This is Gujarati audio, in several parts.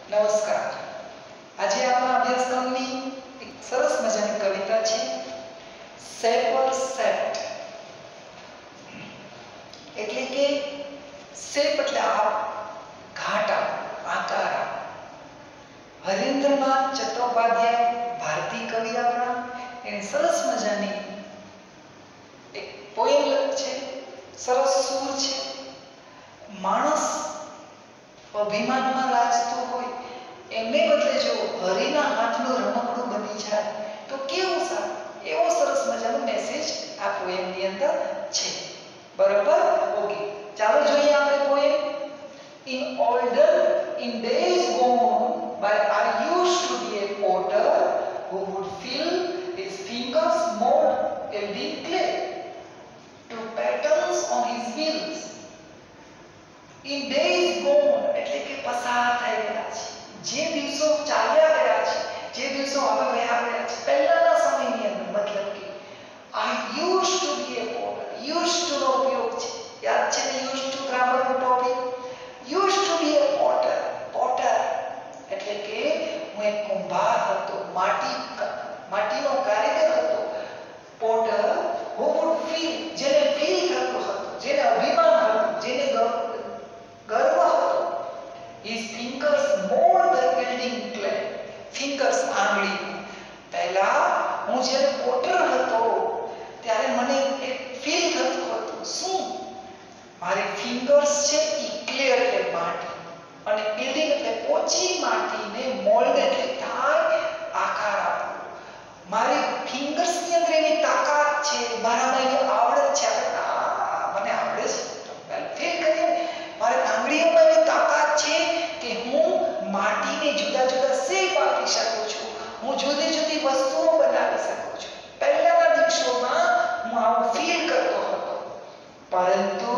નમસ્કાર. આજે આપણા અભ્યાસક્રમની એક સરસ મજાની કવિતા છે શેપર સેટ. એટલે કે શેપ એટલે ઘાટ આકાર. હરીન્દ્રનાથ ચટ્ટોપાધ્યાય ભારતીય કવિ આપણા એને સરસ મજાની એક પોએમ લખી છે. સરસ સૂર છે. માણસ અભિમાનમાં લાજતો હોય એમને બદલે જો હરિના હાથનું રમકડું બની જાય તો કેવું સારું. એવો સરસ મજાનો મેસેજ આ પોએમની અંદર છે. બરાબર? ઓકે, ચાલો જોઈએ આપણે poem. In days gone by, I used to be a potter who would fill his fingers mold healthy clay to patterns on his wheels. In days gone એટલે કે પસાર થઈ ગયા છે, જે દિવસો ચાલ્યા ગયા છે, જે દિવસો હવે વયા ગયા છે, પહેલાના સમયની અંદર. મતલબ કે I used to be a potter. used to નો ઉપયોગ છે, યાદ છે ને? used to ગ્રામરનો topic. used to be a potter. potter એટલે કે હું એક કુંભાર હતો, માટીનો કારીગર હતો. potter who would feel, જેને ફીલ થતો હતો, જેને અભિમાન હતું, જેને ગર્વ હતો. His fingers mold the building clay. fingers આંગળી. પહેલા હું જ્યારે પોટર હતો ત્યારે મને એક ફીલ થતું હતું. શું? મારી ફિંગર્સ છે ઈ ક્લે એટલે માટી, અને બિલ્ડિંગ એટલે પોચી માટીને મોલ્ડ એટલે થાય આકાર આપવો. મારી ફિંગર્સ ની અંદર એવી તાકાત છે, મારામાં એવી આવડત છે. મને આવડે છે, ફીલ કરીએ. મારી આંગળીઓમાં એવી તાકાત છે કે હું માટીને જુદા જુદા શેપ આપી શકું છું, હું જુદી જુદી વસ્તુઓ બનાવી શકું છું. પહેલાના દિવસોમાં હું આવું ફીલ કરતો હતો. પરંતુ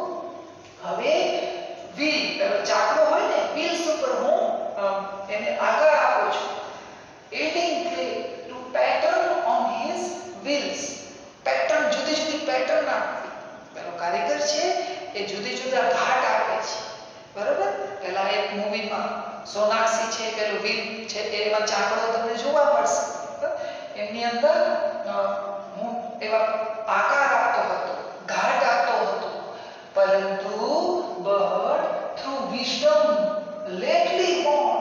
હવે વ્હીલ, પેલો ચાકડો હોય ને, વ્હીલ્સ ઉપર હું એને આકાર આપું છું. adding clay to pattern on his wheels. Pattern, જુદી જુદી પેટર્ન આપવી. પેલો કારીગર છે એ જુદી જુદા ઘાટ આપે છે. બરાબર? પેલા એક મૂવીમાં સોનાક્ષી છે, પેલો વ્હીલ છે, એમાં ચાકડો તમને જોવા મળશે. એમની અંદર હું એવા આકાર આપતો હતો, ઘાટ આપતો હતો. પરંતુ but through wisdom lately born.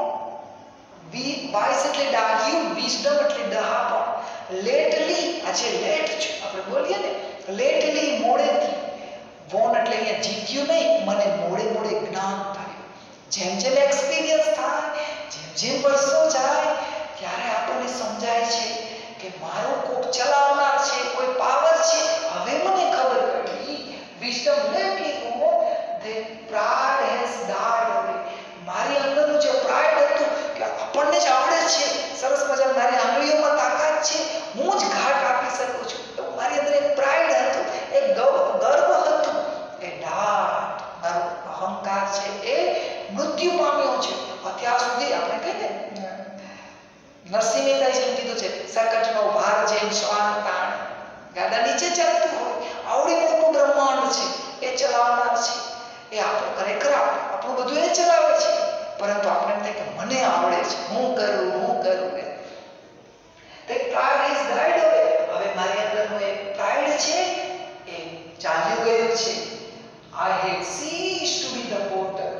wise એટલે ડાઘ્યું, wisdom એટલે ડહાપણ. lately આજે લેટ છે, આપણે બોલીએ ને lately મોડેથી. born એટલે અહીંયા જીત્યું નહીં, મને મોડે મોડે જ્ઞાન થયું. જેમ જેમ એક્સપિરિયન્સ થાય, જેમ જેમ વર્ષો જાય, ત્યારે આપણને સમજાય છે કે મારો કોક ચલાવનાર છે, કોઈ પાવર છે. હવે મને ખબર પડી. wisdom lately born, the pride has died away. મારી અંદરનું જે પ્રાઇડ હતું કે આપણને જ આવડે છે, સરસ મજાની મારી આંગળીઓમાં તાકાત છે, હું જ ઘાટ આપી શકું છું, મારી અંદર એક પ્રાઇડ હતું, એક ગર્વ હતું, એ ડાટ, મારો અહંકાર છે એ મૃત્યુ પામ્યો છે. અત્યાર સુધી આપણે કહીએ ને, નરસિંહ મહેતાએ જેમ કીધું છે, સકટનો ભાર જેમ શ્વાન તાણ. ગાડા નીચે ચાલતું હોય, આવડી મોટું બ્રહ્માંડ છે, એ ચલાવનાર છે. એ આપણું ખરેખર આપણું બધું એ ચલાવે છે, પરંતુ આપણે એમ થાય કે મને આવડે છે, હું કરું. તે પ્રાઇડ ઇઝ ડાઇડ અવે. હવે મારી અંદરનું એક પ્રાઇડ છે એ ચાલ્યું ગયું છે. I had ceased to be the potter.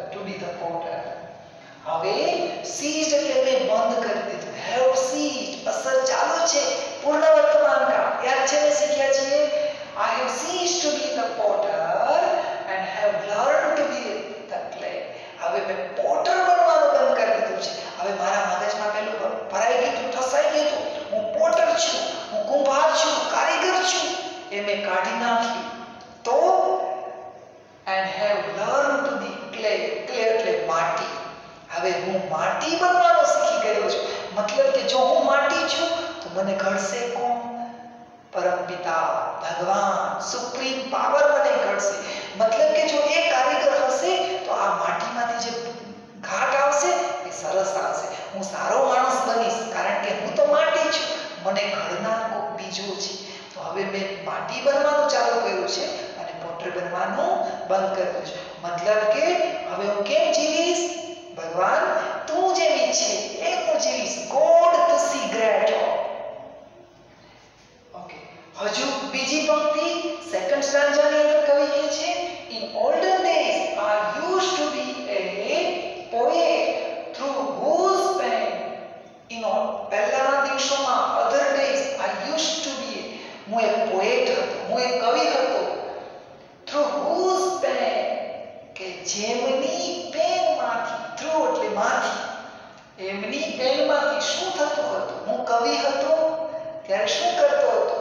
હવે ceased એટલે મેં બંધ કરી દીધું. have ceased અસર ચાલુ છે, પૂર્ણ વર્તમાન કાળ. યાદ છે ને, શીખ્યા છીએ. I have ceased to be the potter and have learned to be the clay. હવે મેં પોટર બનવાનું બંધ કરી દીધું છે. હવે મારા મગજમાં પેલું ભરાઈ ગયું, ઠસાઈ ગયું, હું પોટર છું, હું કુંભાર છું, કારીગર છું, એ મેં કાઢી નાખ્યું. તો and have learned to be clay. clay એટલે માટી. હવે હું માટી બનવાનું શીખી ગયો છું. મતલબ કે જો હું માટી છું તો મને ઘડશે કોણ? પરમપિતા ભગવાન, સુપ્રીમ પાવર મને ઘડશે. મતલબ કે જો એ કારીગર હશે તો આ માટીમાંથી જે ઘાટ આવશે એ સરસ આવશે. હું સારો માણસ બનીશ, કારણ કે હું તો માટી છું, મને ઘડનાર કોક બીજો છે. તો હવે મેં માટી બનવાનું ચાલુ કર્યું છે અને પોટર બનવાનું બંધ કર્યું છે. મતલબ કે હવે હું કેમ જીવીશ? ભગવાન તું જે સ્ટાન્જાની અંદર કવિ કહે છે, in olden days I used to be a poet through whose pen, પહેલાના દિવસોમાં other days I used to be, હું એક પોએટ હતો, હું એક કવિ હતો, through whose pen, કે જેમની પેનમાંથી, through એટલે માંથી, એમની પેનમાંથી શું થતું હતું? હું કવિ હતો ત્યારે શું કરતો હતો?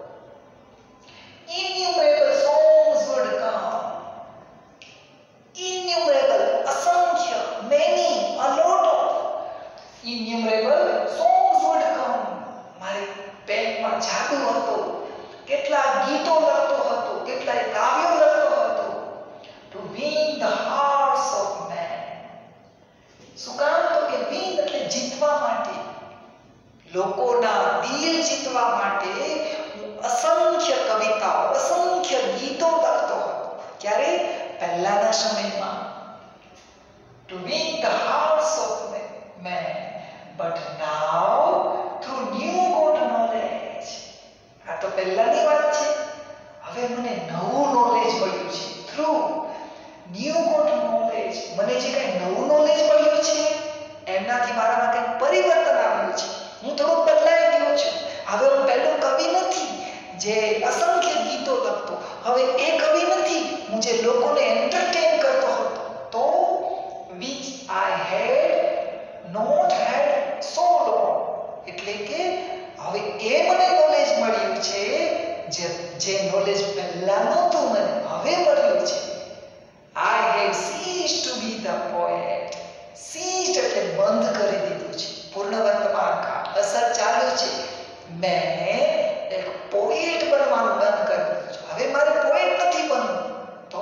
Innumerable songs would come. Innumerable, અસંખ્ય, many, a lot of. Innumerable songs would come. મારી પેનમાં જાદુ હતો. કેટલા ગીતો લખતો હતો, કેટલા કાવ્યો લખતો હતો. To win the hearts of men. શું કામ? તો કે win એટલે જીતવા માટે, લોકોના દિલ જીતવા માટે હું અસંખ્ય કવિતાઓ, અસંખ્ય ગીતો લખતો હતો. ક્યારે? પહેલાના સમયમાં. To win the hearts of men. But now through new God knowledge. આ તો પહેલાની વાત છે. હવે મને નવું નોલેજ મળ્યું છે. Through new God knowledge. મને જે કંઈ નવું નોલેજ મળ્યું છે એમનાથી મારામાં કંઈક પરિવર્તન આવ્યું છે. હું થોડો બદલાઈ ગયો છું. હવે હું પહેલો કવિ નથી જે અસંખ્ય ગીતો લખતો. હવે એ કવિ નથી હું જે લોકોને એન્ટરટેન કરતો હતો. તો which I had not had so long. એટલે કે હવે એ મને નોલેજ મળ્યું છે જે નોલેજ પહેલા નહોતું મને, હવે મળ્યું છે. I had ceased to be the poet. Ceased એટલે બંધ કરી દીધું છે. પૂર્ણ વર્તમાન કાળ, અસર ચાલુ છે. મેં એક પોએટ બનવાનું બંધ કરી દીધું છે. હવે મારે પોએટ નથી બનવું. તો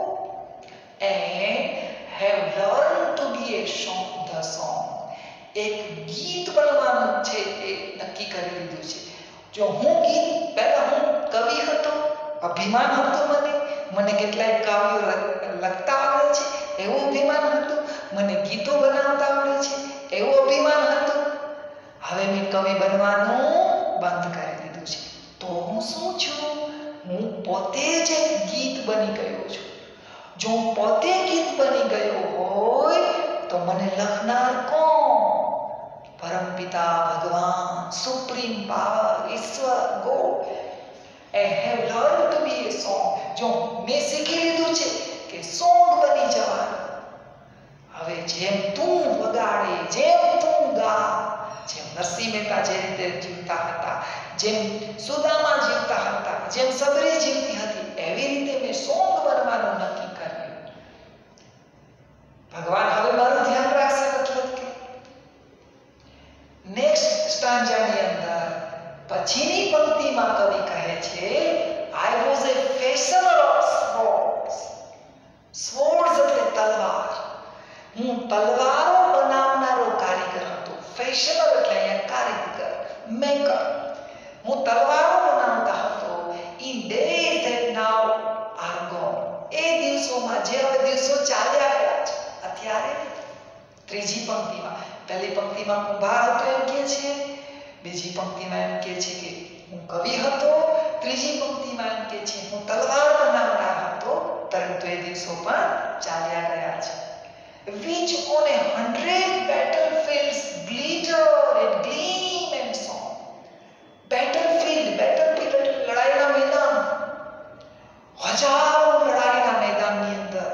and have learned to be a song, the song. એક ગીત બનવાનું છે એ નક્કી કરી લીધું છે. જો હું ગીત, પહેલા હું કવિ હતો, અભિમાન હતું મને કેટલાય કાવ્યો લખતા આવડે છે એવું અભિમાન હતું, મને ગીતો બનાવતા આવડે છે એવું અભિમાન હતું. હવે મેં કવિ બનવાનું બંધ કરી દીધું છે. તો હું શું છું? હું પોતે જ એક ગીત બની ગયો છું. જો હું પોતે ગીત બની ગયો હોય તો મને લખનાર કોણ? પરમપિતા ભગવાન, સુપ્રીમ પાવર, ઈશ્વર, God. And have learned to be a song. જો મેં શીખી લીધું છે કે સોંગ બની જવાનું. હવે જેમ તું વગાડે, જેમ તું ગા, જેમ નરસિંહ મહેતા જે રીતે જીવતા હતા, જેમ સુદામા જીવતા હતા, જેમ સબરી જીવતી હતી, એવી રીતે મેં સોંગ બનવાનું નક્કી કર્યું. ભગવાન હવે મારું ધ્યાન રાખશે મતલબ કે નેક્સ્ટ સ્ટાન્જાની અંદર પછીની પંક્તિમાં કવિ કહે છે, I was a fashioner of swords. Swords એટલે તલવાર. હું તલવારો બનાવનારો કારીગર હતો. ફેશનર એટલે અહીંયા કારીગર, મેકર. હું તલવારો બનાવતા હતો. In days that now are gone. એ દિવસોમાં, જે હવે દિવસો ચાલ્યા ગયા છે, અત્યારે ત્રીજી પંક્તિમાં, પહેલી પંક્તિમાં કુંભાર હતો એમ કહે છે, બીજી પંક્તિમાં એમ કહે છે કે હું કવિ હતો, ત્રીજી પંક્તિમાં એમ કહે છે હું તલવાર બનાવનાર હતો, પરંતુ એ દિવસો પણ ચાલ્યા ગયા છે. Which on 100 battlefields glitter and gleam and song. Battlefield એટલે લડાઈના મેદાન. હજારો લડાઈના મેદાનની અંદર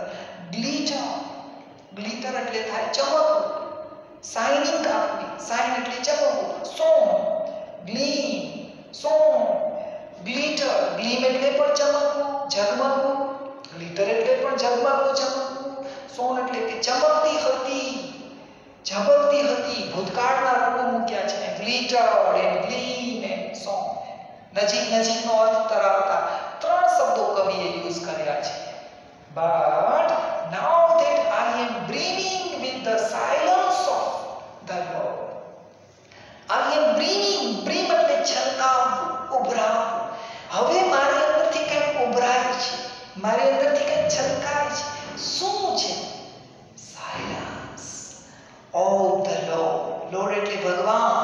ગ્લિટર એટલે થાય ચમકવું, શાઇનિંગ આપવી, શાઇન એટલે ચમકવું, song, gleam, song, glitter, gleam એટલે પણ ચમકવું, ઝગમગવું, ગ્લિટર એટલે પણ ઝગમગવું, ચમકવું, સોન એટલે કે ચમકતી હતી, ઝબકતી હતી. ભૂતકાળના રૂપો મૂક્યા છે, glitter and gleam and shone. નજીકનો અર્થ ધરાવતા ત્રણ શબ્દો કવિએ યુઝ કર્યા છે. But now that I am brimming with the silence of the Lord. I am brimming, brim એટલે છલકાવવું, ઉભરાવવું. હવે મારી અંદરથી કંઈક ઉભરાય છે, મારી અંદરથી કંઈક છલકાય છે. શું છે? Silence of the lord. Lord એટલે ભગવાન.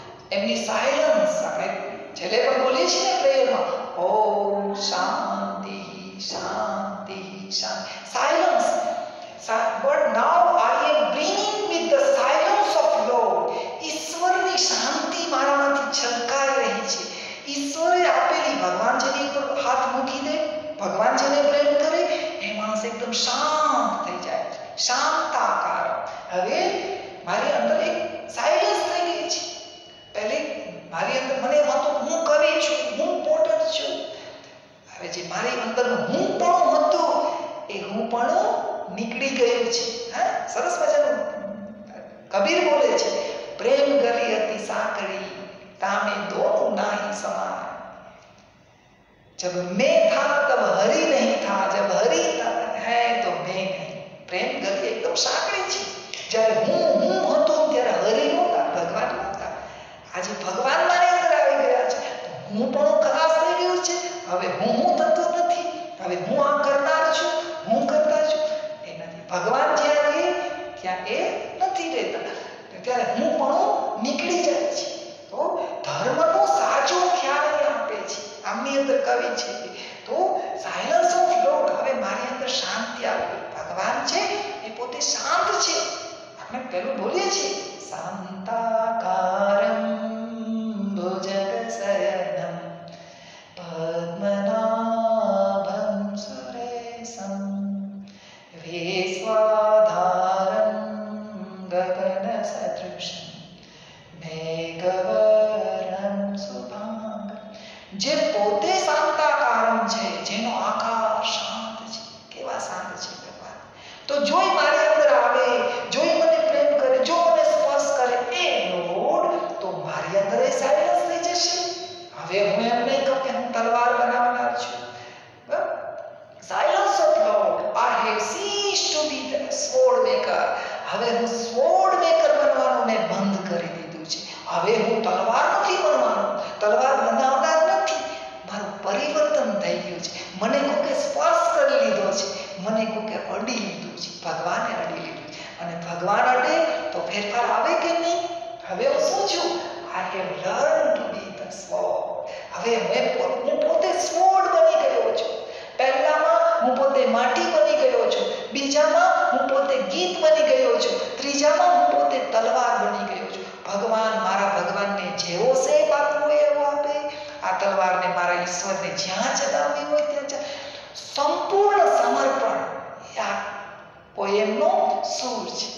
એમની સાયલન્સ આપણે છેલ્લે પણ બોલીએ છીએ ને પ્રેયરમાં, ઓમ શાંતિ શાંતિ શાંતિ. Silence. But now I am bringing with the silence of Lord. ઈશ્વરની શાંતિ મારામાંથી છલકાઈ રહી છે. ઈશ્વરે આપેલી, ભગવાન જેની ઉપર હાથ મૂકી દે, ભગવાન જેને પ્રેમ કરે એ માણસ એકદમ શાંત થઈ જાય છે. શાંતાકાર. હવે મારી અંદર એક સાયલન્સ થઈ ગઈ છે. પહેલે મારી અંદર મને એમ હતું હું કવિ છું, હું પોટર છું. હવે જે મારી અંદરનું હું પણ હતું એ હું પણ નીકળી ગયું છે. હા, સરસ મજાનું કબીર બોલે છે, પ્રેમ ગલી હતી સાંકડી તામે દોનું નહીં સમાન. जब मैं था तब हरि नहीं था, जब हरि है तो मैं नहीं. प्रेम गली एकदम સાંકડી છે. જ્યારે હું હતો ત્યારે હરિ નહોતા, ભગવાન નહોતા. આજે ભગવાન મારી અંદર આવી ગયા છે. હું પણ ખલાસ થઈ ગયું છે. હવે હું થતો નથી. હવે હું આ કરનાર છું, હું કરતા છું એ નથી. ભગવાન જ્યાં રહે ત્યાં એ નથી રહેતા. ત્યારે હું પણ નીકળી જાય છે. તો ધર્મનો સાચો ખ્યાલ એ આપે છે. આમની અંદર કવિ છે. તો સાયલન્સ ઓફ લોર્ડ. હવે મારી અંદર શાંતિ આવી. ભગવાન છે એ પોતે શાંત છે. આપણે પેલું બોલીએ છીએ શાંતાકારમ ભુજગશયનમ પદ્મનાભમ સુરેશમ વેશ્વાધારમ ગગનસદૃશમ મેઘવર્ણમ શુભાંગમ. જે પોતે શાંતાકારમ છે, જેનો આકાર શાંત છે. કેવા શાંત છે ભગવાન. તો જોઈ મારી અંદર આવે, જોઈ મને પ્રેમ કરે, જો મને સ્પર્શ કરે એ લોર્ડ, તો મારી અંદર એ સાયલન્સ થઈ જશે. હવે હું એમ નહીં કહું કે હું તલવાર બનાવનાર છું. Silence of lord. I have ceased to be the sword maker. હવે હું સ્વોર્ડ મેકર બનવાનું મેં બંધ કરી દીધું છે. હવે હું તલવાર નથી બનવાનો, તલવાર બનાવનાર નથી. મારું પરિવર્તન થઈ ગયું છે. મને કોકે સ્પર્શ કરી લીધો છે, મને કોકે અડી લીધું છે. ભગવાને અડી લીધું છે. અને ભગવાન અડે તો ફેરફાર આવે કે નહીં? હવે હું શું છું? I have learn to be the sword. હવે હું પોતે સ્વોર્ડ બની ગયો છું. પહેલામાં હું પોતે માટી બની ગયો છું. બીજામાં હું પોતે ગીત બની ગયો છું. ત્રીજામાં હું પોતે તલવાર બની ગયો છું. ભગવાન મારા ભગવાનને જેવો શેપ આપવો એવો આપે. આ તલવારને મારા ઈશ્વરને જ્યાં ચલાવવી હોય ત્યાં સંપૂર્ણ સમર્પણ. આ પોએમનો સૂર છે.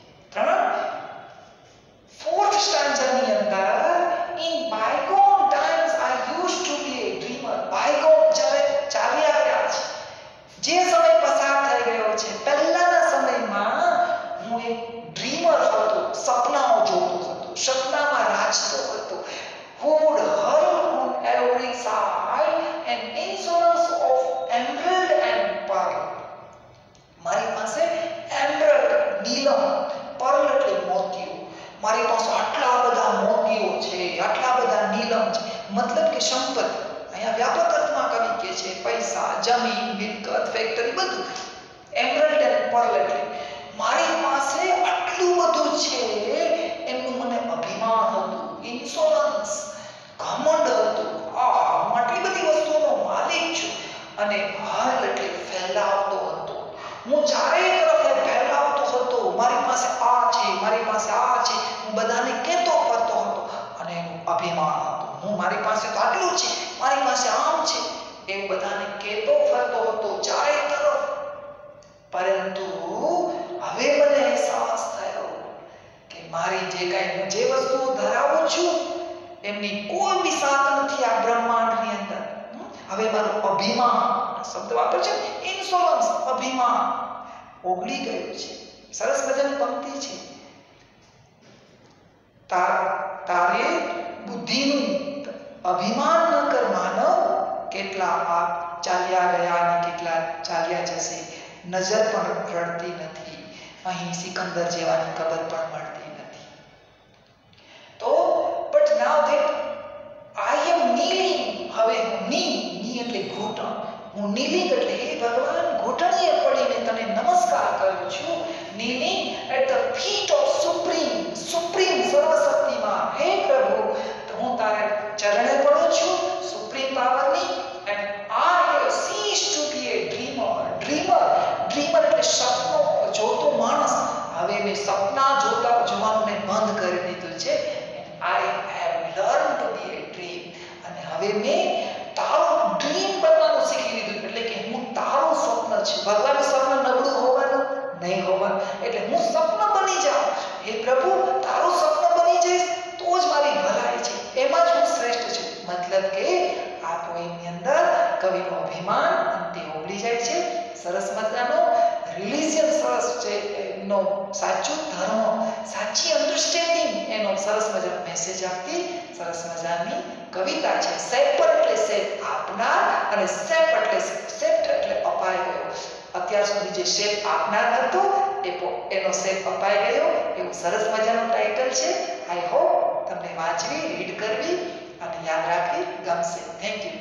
4th સ્ટાન્ઝાની અંદર in bygone times I used to be a dreamer. bygone ચાલ્યા ગયા છે. જે સમય પસાર થઈ ગયો છે, પહેલાના સમયમાં હું એક ડ્રીમર હતો. સપનાઓ જોતો હતો, સપનામાં રાજતો હતો. who would hurl on every side an insolence of emerald and pearl. મારી પાસે એમરલ્ડ, નીલમ, પર્લ એટલે મોતીઓ. મારી પાસે આટલા બધા મોતીઓ છે, આટલા બધા નીલમ છે. મતલબ કે સંપત્તિ. અહીંયા વ્યાપક અર્થમાં કવિ કહે છે પૈસા, જમીન, મિલકત, ફેક્ટરી બધું. એમરલ્ડ એન્ડ પર્લ એટલે મારી પાસે આટલું બધું છે. એમનું મને અભિમાન હતું, ઇન્સોલન્સ, ઘમંડ હતું. હું આટલી બધી વસ્તુઓનો માલિક છું. અને હર્લ એટલે ફેલાવતો હતો. હું ચારે તરફ ફેલાવતો હતો. મારી પાસે આ છે, મારી પાસે આ છે. હું બધાને કહેતો ફરતો હતો અને એનું અભિમાન હતું. હું મારી પાસે તો આટલું છે, મારી પાસે આમ છે, એવું બધાને કહેતો ફરતો હતો ચારે તરફ. પરંતુ હવે મને અહેસાસ થયો કે મારી જે વસ્તુઓ ધરાવું છું એમની કોઈ બી સાથ નથી આ બ્રહ્માંડની અંદર. હવે મારું અભિમાન, શબ્દ વાપર છે ઇન્સોલન્સ, અભિમાન ઓગળી ગયું છે. સરસ મજાની પંક્તિ છે. તારે બુદ્ધિનું અભિમાન ન કર માનવ, કેટલા પાપ ચાલ્યા ગયા અને કેટલા ચાલ્યા જશે. નજર પણ રડતી નથી. અહીં સિકંદર જેવાની કબર પણ મળતી નથી. તો but now that I am kneeling. હવે હું ની એટલે ઘૂંટણ. હું kneeling એટલે હે ભગવાન, ઘૂંટણીએ પડીને તને નમસ્કાર કરું છું. kneeling at the feet of supreme સર્વશક્તિમાન. હે પ્રભુ, હું તારા ચરણે પડું છું, સુપ્રીમ પાવરની. and I have ceased to be a મેં સપના જોવાનું મેં બંધ કરી દીધું છે. I have learned to be a dream. અને હવે મેં તારું ડ્રીમ બનવાનું શીખી લીધું. એટલે કે હું તારું સ્વપ્ન છું. ભગવાનનું સ્વપ્ન નબળું હોવાનું નહીં હોવાનું. એટલે હું સ્વપ્ન બની જાઉં. હે પ્રભુ, તારું સ્વપ્ન બની જઈશ તો જ મારી ભલાઈ છે. એમાં જ હું શ્રેષ્ઠ છું. મતલબ કે આ પોઈમની અંદર કવિનો અભિમાન અંતે ઓગળી જાય છે. સરસ મજાનો રિલિજિયન સરસ છે એનો સાચું ધર્મ, સાચી અન્ડરસ્ટેન્ડિંગ એનો સરસ મજાનો મેસેજ આપતી સરસ મજાની કવિતા છે. સેપર એટલે સેપ આપનાર અને સેપ એટલે સેપ્ટ એટલે અપાઈ ગયો. અત્યાર સુધી જે શેપ આપનાર હતો એનો શેપ અપાઈ ગયો એવું સરસ મજાનું ટાઇટલ છે. આઈ હોપ તમને વાંચવી, રીડ કરવી અને યાદ રાખવી ગમશે. Thank you.